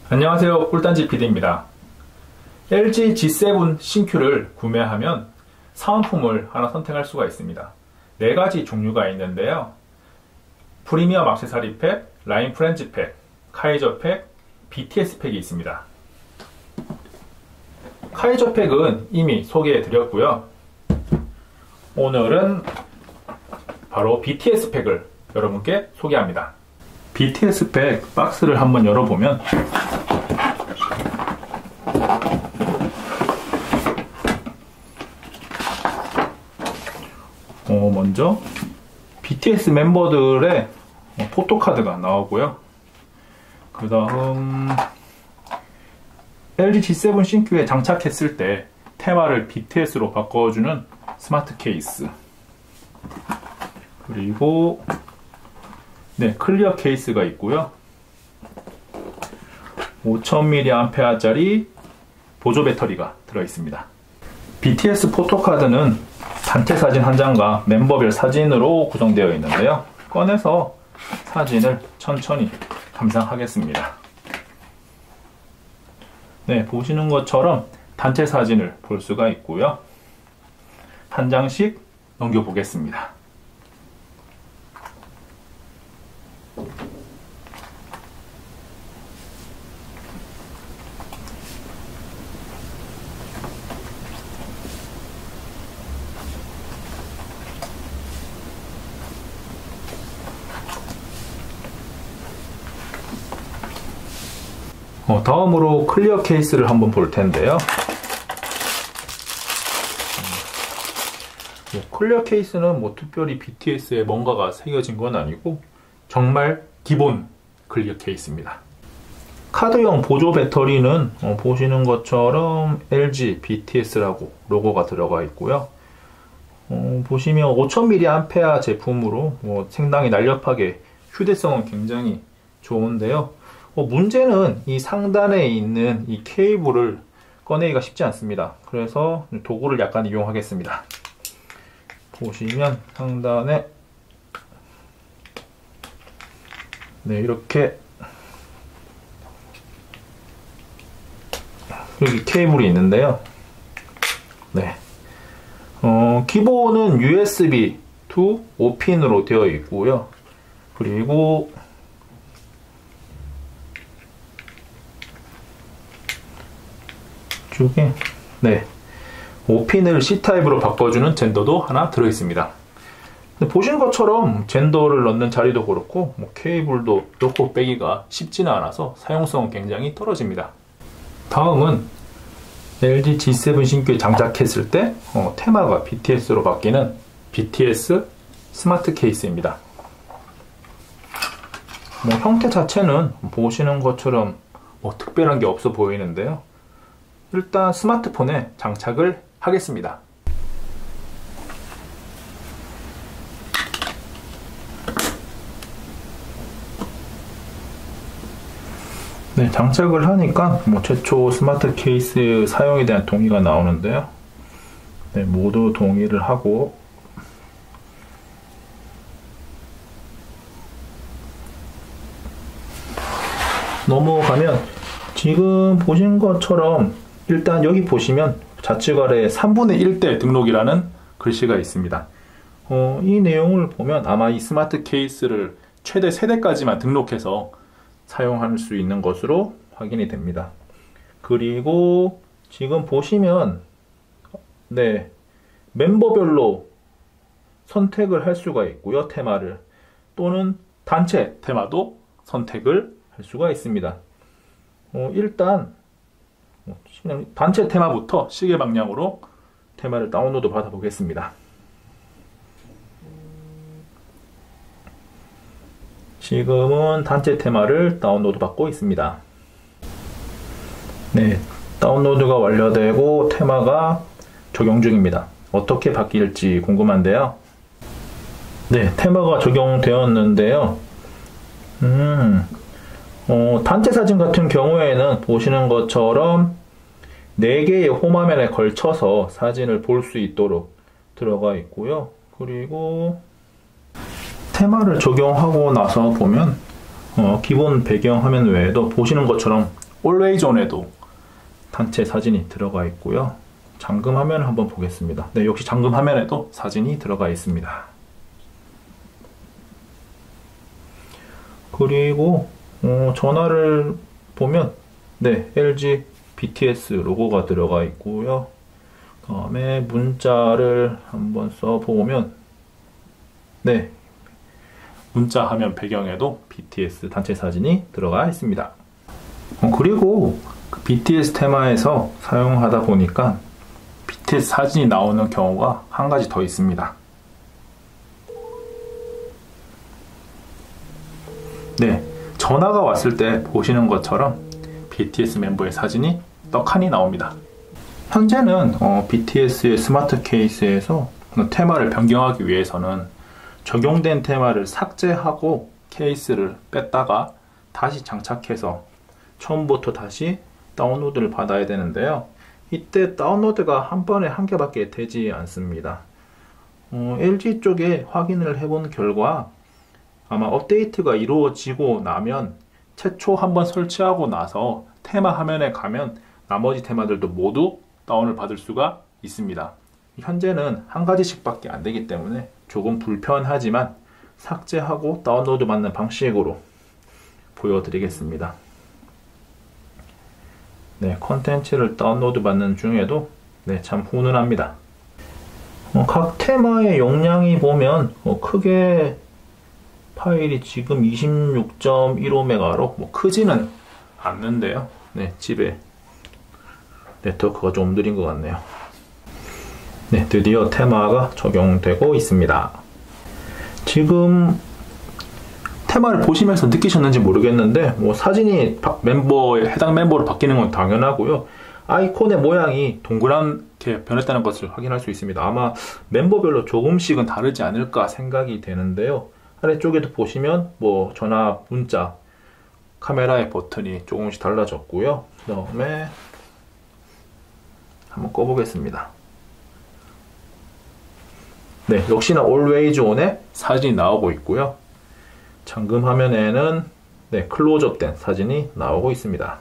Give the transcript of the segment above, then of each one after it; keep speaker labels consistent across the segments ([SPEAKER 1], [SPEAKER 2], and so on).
[SPEAKER 1] 안녕하세요, 꿀단지 PD입니다. LG G7 신큐를 구매하면 사은품을 하나 선택할 수가 있습니다. 4가지 종류가 있는데요. 프리미엄 액세서리 팩, 라인 프렌즈 팩, 카이저 팩, BTS 팩이 있습니다. 카이저 팩은 이미 소개해 드렸고요. 오늘은 바로 BTS 팩을 여러분께 소개합니다. BTS 팩 박스를 한번 열어보면 먼저 BTS 멤버들의 포토카드가 나오고요. 그 다음 LG G7 신큐에 장착했을 때 테마를 BTS로 바꿔주는 스마트 케이스, 그리고 클리어 케이스가 있고요. 5000mAh짜리 보조 배터리가 들어있습니다. BTS 포토카드는 단체 사진 한 장과 멤버별 사진으로 구성되어 있는데요. 꺼내서 사진을 천천히 감상하겠습니다. 보시는 것처럼 단체 사진을 볼 수가 있고요. 한 장씩 넘겨보겠습니다. 다음으로 클리어 케이스를 한번 볼 텐데요. 클리어 케이스는 특별히 BTS에 뭔가가 새겨진 건 아니고 정말 기본 클리어 케이스입니다. 카드형 보조 배터리는 보시는 것처럼 LG BTS라고 로고가 들어가 있고요. 보시면 5000mAh 제품으로 상당히 날렵하게 휴대성은 굉장히 좋은데요. 문제는 이 상단에 있는 이 케이블을 꺼내기가 쉽지 않습니다. 그래서 도구를 약간 이용하겠습니다. 보시면 상단에 이렇게 여기 케이블이 있는데요. 기본은 USB 2 5핀으로 되어 있고요. 그리고 쪽에 5핀을 C타입으로 바꿔주는 젠더도 하나 들어있습니다. 보시는 것처럼 젠더를 넣는 자리도 그렇고 케이블도 넣고 빼기가 쉽지는 않아서 사용성은 굉장히 떨어집니다. 다음은 LG G7 신규에 장착했을 때 테마가 BTS로 바뀌는 BTS 스마트 케이스입니다. 형태 자체는 보시는 것처럼 특별한 게 없어 보이는데요. 일단 스마트폰에 장착을 하겠습니다. 장착을 하니까 최초 스마트 케이스 사용에 대한 동의가 나오는데요. 모두 동의를 하고 넘어가면 지금 보신 것처럼 일단 여기 보시면 좌측 아래에 3분의 1대 등록이라는 글씨가 있습니다. 이 내용을 보면 아마 이 스마트 케이스를 최대 3대까지만 등록해서 사용할 수 있는 것으로 확인이 됩니다. 그리고 지금 보시면 멤버별로 선택을 할 수가 있고요. 테마를 또는 단체 테마도 선택을 할 수가 있습니다. 일단 단체 테마부터 시계 방향으로 테마를 다운로드 받아 보겠습니다. 지금은 단체 테마를 다운로드 받고 있습니다. 다운로드가 완료되고 테마가 적용 중입니다. 어떻게 바뀔지 궁금한데요. 테마가 적용되었는데요. 단체 사진 같은 경우에는 보시는 것처럼 4개의 홈화면에 걸쳐서 사진을 볼 수 있도록 들어가 있고요. 그리고 테마를 적용하고 나서 보면 기본 배경 화면 외에도 보시는 것처럼 Always On에도 단체 사진이 들어가 있고요. 잠금 화면을 한번 보겠습니다. 네, 역시 잠금 화면에도 사진이 들어가 있습니다. 그리고 전화를 보면 네, LG BTS 로고가 들어가 있고요. 다음에 문자를 한번 써보면 네, 문자 화면 배경에도 BTS 단체 사진이 들어가 있습니다. 그리고 그 BTS 테마에서 사용하다 보니까 BTS 사진이 나오는 경우가 한 가지 더 있습니다. 네, 전화가 왔을 때 보시는 것처럼 BTS 멤버의 사진이 떡하니 나옵니다. 현재는 BTS의 스마트 케이스에서 테마를 변경하기 위해서는 적용된 테마를 삭제하고 케이스를 뺐다가 다시 장착해서 처음부터 다시 다운로드를 받아야 되는데요. 이때 다운로드가 한 번에 한 개밖에 되지 않습니다. LG 쪽에 확인을 해본 결과 아마 업데이트가 이루어지고 나면 최초 한번 설치하고 나서 테마 화면에 가면 나머지 테마들도 모두 다운을 받을 수가 있습니다. 현재는 한 가지씩 밖에 안 되기 때문에 조금 불편하지만 삭제하고 다운로드 받는 방식으로 보여드리겠습니다. 네, 콘텐츠를 다운로드 받는 중에도 네, 참 훈훈합니다. 각 테마의 용량이 보면 크게 파일이 지금 26.15메가로 크지는 않는데요. 네, 집에 네트워크가 좀 느린 것 같네요. 네, 드디어 테마가 적용되고 있습니다. 지금 테마를 보시면서 느끼셨는지 모르겠는데 사진이 해당 멤버로 바뀌는 건 당연하고요. 아이콘의 모양이 동그랗게 변했다는 것을 확인할 수 있습니다. 아마 멤버별로 조금씩은 다르지 않을까 생각이 되는데요. 아래쪽에도 보시면 전화, 문자, 카메라의 버튼이 조금씩 달라졌고요. 그 다음에 한번 꺼보겠습니다. 네, 역시나 Always On에 사진이 나오고 있고요. 잠금 화면에는 네, 클로즈업 된 사진이 나오고 있습니다.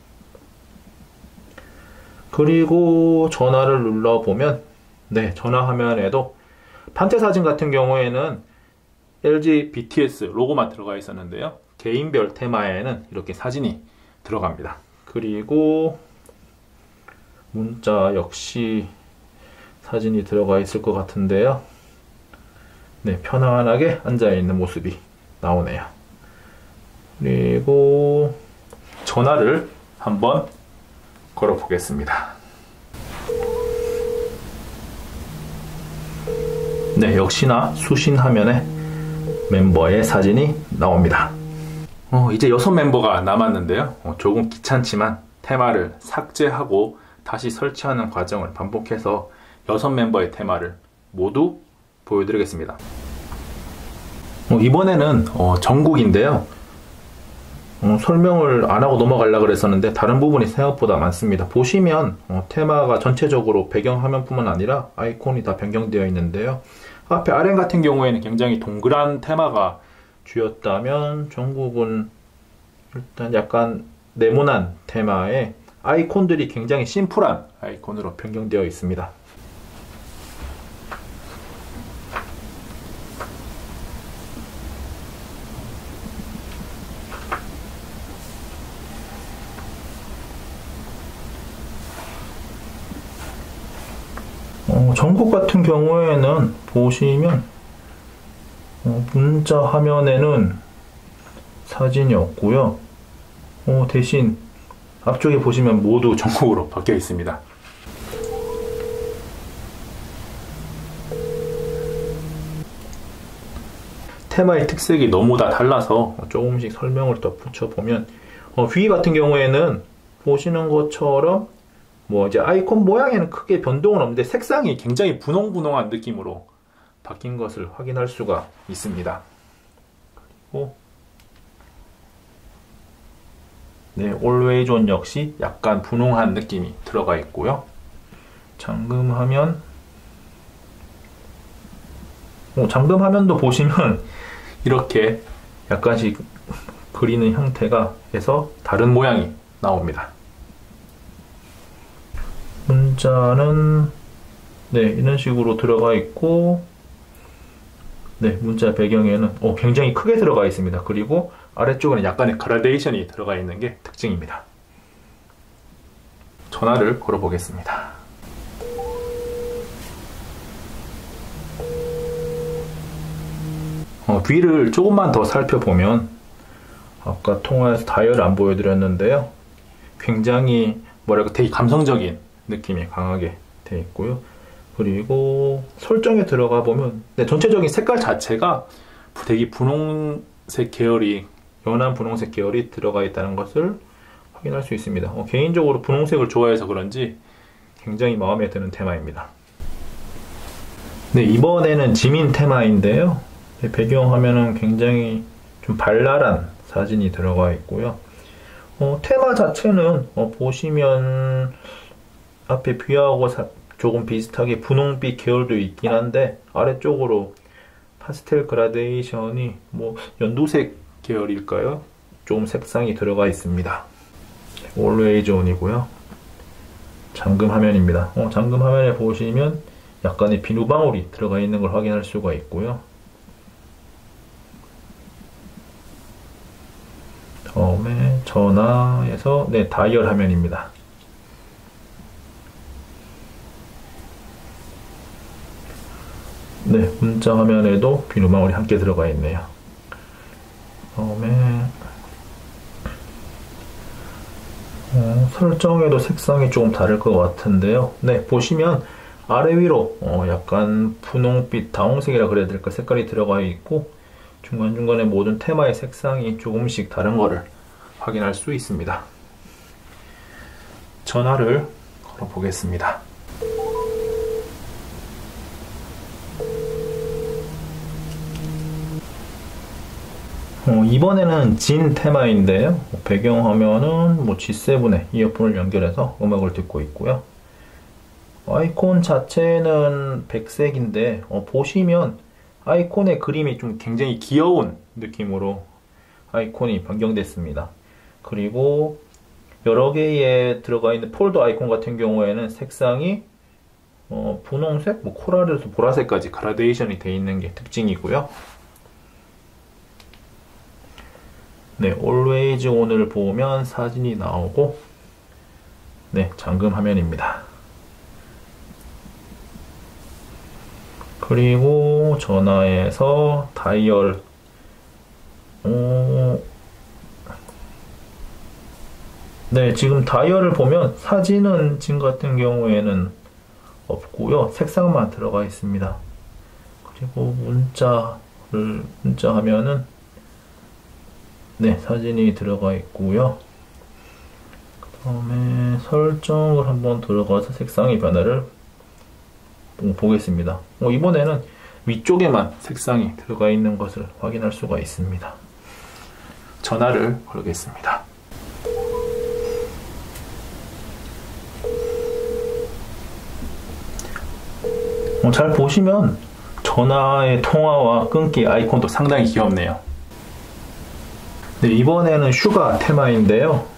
[SPEAKER 1] 그리고 전화를 눌러보면 네, 전화 화면에도 단체 사진 같은 경우에는 LG BTS 로고만 들어가 있었는데요. 개인별 테마에는 이렇게 사진이 들어갑니다. 그리고 문자 역시 사진이 들어가 있을 것 같은데요. 네, 편안하게 앉아있는 모습이 나오네요. 그리고 전화를 한번 걸어 보겠습니다. 네, 역시나 수신 화면에 멤버의 사진이 나옵니다. 이제 6멤버가 남았는데요. 조금 귀찮지만 테마를 삭제하고 다시 설치하는 과정을 반복해서 6멤버의 테마를 모두 보여드리겠습니다. 이번에는 전국인데요. 설명을 안 하고 넘어가려고 그랬었는데 다른 부분이 생각보다 많습니다. 보시면 테마가 전체적으로 배경화면뿐만 아니라 아이콘이 다 변경되어 있는데요. 앞에 RM 같은 경우에는 굉장히 동그란 테마가 주였다면 전국은 일단 약간 네모난 테마에 아이콘들이 굉장히 심플한 아이콘으로 변경되어 있습니다. 전국 같은 경우에는 보시면 문자 화면에는 사진이 없고요. 대신 앞쪽에 보시면 모두 전국으로 바뀌어 있습니다. 테마의 특색이 너무 다 달라서 조금씩 설명을 더 붙여보면 위 같은 경우에는 보시는 것처럼 이제 아이콘 모양에는 크게 변동은 없는데 색상이 굉장히 분홍분홍한 느낌으로 바뀐 것을 확인할 수가 있습니다. 그리고 네, Always On 역시 약간 분홍한 느낌이 들어가 있고요. 잠금하면 잠금화면도 보시면 이렇게 약간씩 그리는 형태가 해서 다른 모양이 나옵니다. 문자는 네, 이런 식으로 들어가 있고, 네, 문자 배경에는 굉장히 크게 들어가 있습니다. 그리고 아래쪽에는 약간의 그라데이션이 들어가 있는 게 특징입니다. 전화를 걸어 보겠습니다. 뒤를 조금만 더 살펴보면, 아까 통화에서 다이얼을 안 보여드렸는데요. 굉장히 되게 감성적인 느낌이 강하게 되어 있고요. 그리고 설정에 들어가 보면 전체적인 색깔 자체가 되게 분홍색 계열이, 연한 분홍색 계열이 들어가 있다는 것을 확인할 수 있습니다. 개인적으로 분홍색을 좋아해서 그런지 굉장히 마음에 드는 테마입니다. 네, 이번에는 지민 테마인데요. 배경화면은 굉장히 좀 발랄한 사진이 들어가 있고요. 테마 자체는 보시면 앞에 뷰하고 조금 비슷하게 분홍빛 계열도 있긴 한데, 아래쪽으로 파스텔 그라데이션이 연두색 계열일까요? 좀 색상이 들어가 있습니다. Always on이고요. 잠금 화면입니다. 잠금 화면에 보시면 약간의 비누방울이 들어가 있는 걸 확인할 수가 있고요. 다음에 전화에서 다이얼 화면입니다. 네, 문자 화면에도 비누방울이 함께 들어가 있네요. 다음에 설정에도 색상이 조금 다를 것 같은데요. 네, 보시면 아래 위로 약간 분홍빛, 다홍색이라 그래야 될까, 색깔이 들어가 있고, 중간중간에 모든 테마의 색상이 조금씩 다른 거를 확인할 수 있습니다. 전화를 걸어 보겠습니다. 이번에는 진 테마인데요. 배경화면은 G7에 이어폰을 연결해서 음악을 듣고 있고요. 아이콘 자체는 백색인데 보시면 아이콘의 그림이 좀 굉장히 귀여운 느낌으로 아이콘이 변경됐습니다. 그리고 여러 개의 들어가 있는 폴더 아이콘 같은 경우에는 색상이 분홍색, 코랄에서 보라색까지 그라데이션이 되어 있는 게 특징이고요. 네, Always on을 보면 사진이 나오고, 네, 잠금 화면입니다. 그리고 전화에서 다이얼, 네, 지금 다이얼을 보면 사진은 지금 같은 경우에는 없고요. 색상만 들어가 있습니다. 그리고 문자 하면은 네, 사진이 들어가 있고요. 그 다음에 설정을 한번 들어가서 색상의 변화를 보겠습니다. 이번에는 위쪽에만 색상이 들어가 있는 것을 확인할 수가 있습니다. 전화를 걸겠습니다. 잘 보시면 전화의 통화와 끊기 아이콘도 상당히 귀엽네요. 네, 이번에는 슈가 테마인데요.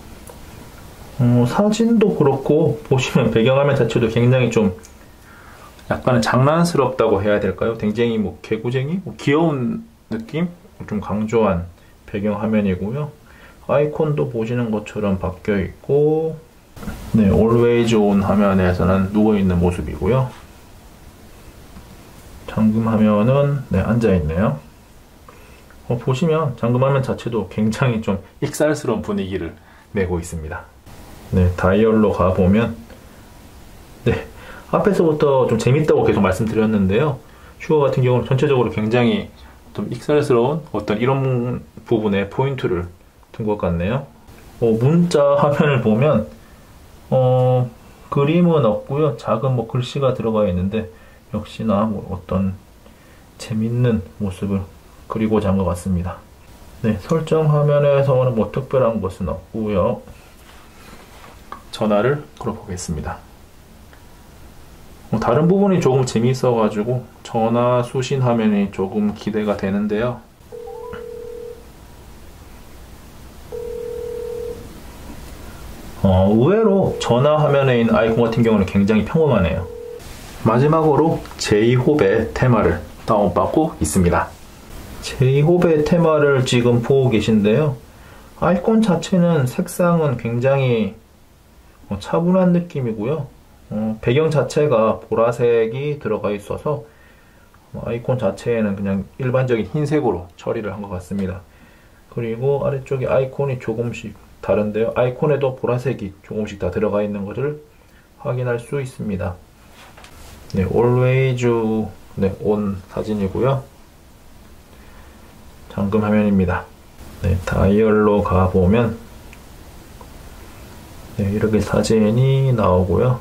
[SPEAKER 1] 사진도 그렇고 보시면 배경화면 자체도 굉장히 좀 약간은 장난스럽다고 해야 될까요? 굉장히 개구쟁이? 귀여운 느낌? 좀 강조한 배경화면이고요. 아이콘도 보시는 것처럼 바뀌어 있고, 네, Always on 화면에서는 누워있는 모습이고요. 잠금 화면은 네, 앉아있네요. 보시면 잠금 화면 자체도 굉장히 좀 익살스러운 분위기를 내고 있습니다. 네, 다이얼로 가보면 네, 앞에서부터 좀 재밌다고 계속 말씀드렸는데요. 슈가 같은 경우는 전체적으로 굉장히 좀 익살스러운 어떤 이런 부분에 포인트를 둔 것 같네요. 문자 화면을 보면 그림은 없고요. 작은 글씨가 들어가 있는데 역시나 어떤 재밌는 모습을 그리고자 한 것 같습니다. 네, 설정 화면에서는 특별한 것은 없고요. 전화를 걸어보겠습니다. 다른 부분이 조금 재미있어가지고 전화 수신 화면이 조금 기대가 되는데요. 의외로 전화 화면에 있는 아이콘 같은 경우는 굉장히 평범하네요. 마지막으로 제이홉의 테마를 다운받고 있습니다. 제이홉의 테마를 지금 보고 계신데요. 아이콘 자체는 색상은 굉장히 차분한 느낌이고요. 배경 자체가 보라색이 들어가 있어서 아이콘 자체에는 그냥 일반적인 흰색으로 처리를 한 것 같습니다. 그리고 아래쪽에 아이콘이 조금씩 다른데요. 아이콘에도 보라색이 조금씩 다 들어가 있는 것을 확인할 수 있습니다. 네, always on 사진이고요. 잠금 화면입니다. 네, 다이얼로 가보면 네, 이렇게 사진이 나오고요.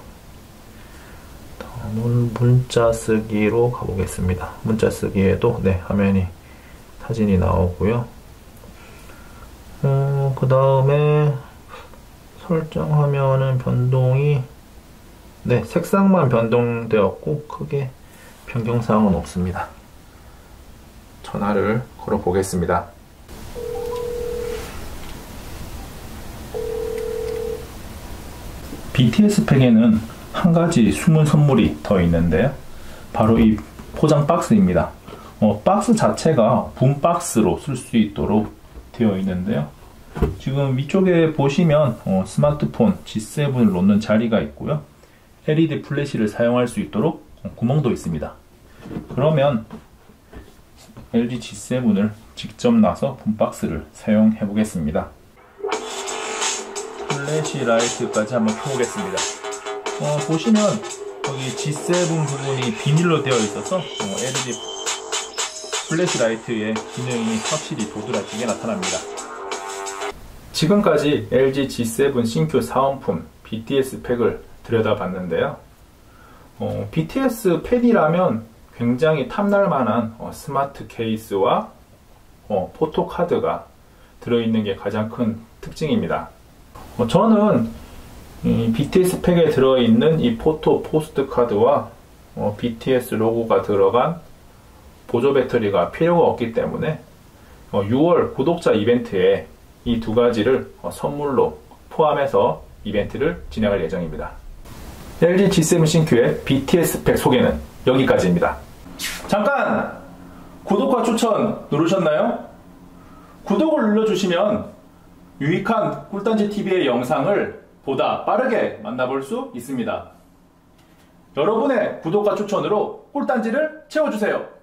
[SPEAKER 1] 다음은 문자 쓰기로 가보겠습니다. 문자 쓰기에도 네, 화면이 사진이 나오고요. 그 다음에 설정하면은 변동이 네, 색상만 변동되었고 크게 변경사항은 없습니다. 전화를 걸어 보겠습니다. BTS 팩에는 한 가지 숨은 선물이 더 있는데요. 바로 이 포장 박스입니다. 박스 자체가 붐박스로 쓸 수 있도록 되어 있는데요. 지금 위쪽에 보시면 스마트폰 G7을 놓는 자리가 있고요. LED 플래시를 사용할 수 있도록 구멍도 있습니다. 그러면 LG G7을 직접 놔서 붐박스를 사용해 보겠습니다. 플래시 라이트까지 한번 켜보겠습니다. 보시면 여기 G7 부분이 비닐로 되어 있어서 LED 플래시 라이트의 기능이 확실히 도드라지게 나타납니다. 지금까지 LG G7 신규 사은품 BTS 팩을 들여다봤는데요. BTS 팩이라면 굉장히 탐날만한 스마트 케이스와 포토 카드가 들어있는 게 가장 큰 특징입니다. 저는 이 BTS 팩에 들어있는 이 포토 포스트 카드와 BTS 로고가 들어간 보조 배터리가 필요가 없기 때문에 6월 구독자 이벤트에 이 두 가지를 선물로 포함해서 이벤트를 진행할 예정입니다. LG G7 신규의 BTS 팩 소개는 여기까지입니다. 잠깐! 구독과 추천 누르셨나요? 구독을 눌러주시면 유익한 꿀단지TV의 영상을 보다 빠르게 만나볼 수 있습니다. 여러분의 구독과 추천으로 꿀단지를 채워주세요.